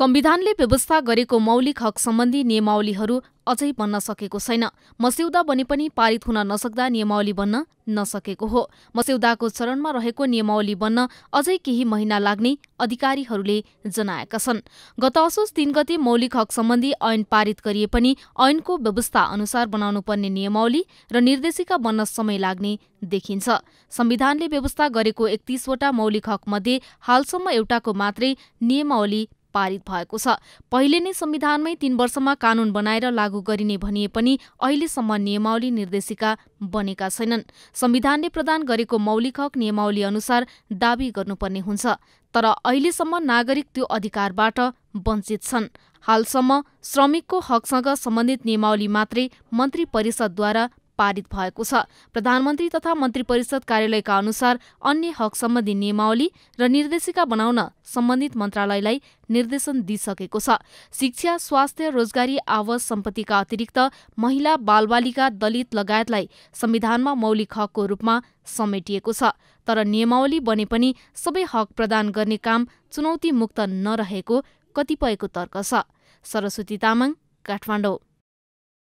संविधानले व्यवस्था गरेको मौलिक हक सम्बन्धी नियमावलीहरू अझै बन्न सकेको छैन। मस्यौदा बने पनि पारित हुन नसक्दा नियमावली बन्न नसकेको हो। मस्यौदाको चरणमा रहेको नियमावली बन्न अझै केही महिना लाग्ने अधिकारीहरूले जनाएका छन्। गत असोज 3 गते मौलिक हक सम्बन्धी ऐन पारित गरिए पनि ऐनको व्यवस्था अनुसार बनाउनु पर्ने नियमावली र निर्देशिका बन्न समय लाग्ने देखिन्छ। संविधानले व्यवस्था गरेको 31वटा मौलिक हक मध्ये हालसम्म एउटाको मात्रै नियमावली पारित भएको छ। पहिले नै संविधानमै 3 वर्षमा कानून बनाएर लागू गरिने भनिए पनि अहिलेसम्म नियमावली निर्देशिका बनेका छैनन्। संविधानले प्रदान गरेको मौलिक हक नियमावली अनुसार दाबी गर्नुपर्ने हुन्छ, तर अहिलेसम्म नागरिक त्यो अधिकारबाट वञ्चित छन्। हालसम्म श्रमिकको हकसँग सम्बन्धित नियमावली मात्रै मन्त्री परिषदद्वारा पारित भएको छ। प्रधानमन्त्री तथा मन्त्री परिषद कार्यालयका अनुसार अन्य हक सम्बन्धी नियमावली र निर्देशिका बनाउन सम्बन्धित मन्त्रालयलाई निर्देशन दिइसकेको छ। शिक्षा, स्वास्थ्य, रोजगारी, आवास, सम्पत्तिका अतिरिक्त महिला, बालबालिका, दलित लगायतलाई संविधानमा मौलिक हकको रूपमा समेटिएको छ। तर नियमावली बने पनि सबै हक प्रदान गर्ने काम चुनौती मुक्त नरहेको कतिपयको तर्क छ। सरस्वती तामाङ, काठमाडौँ।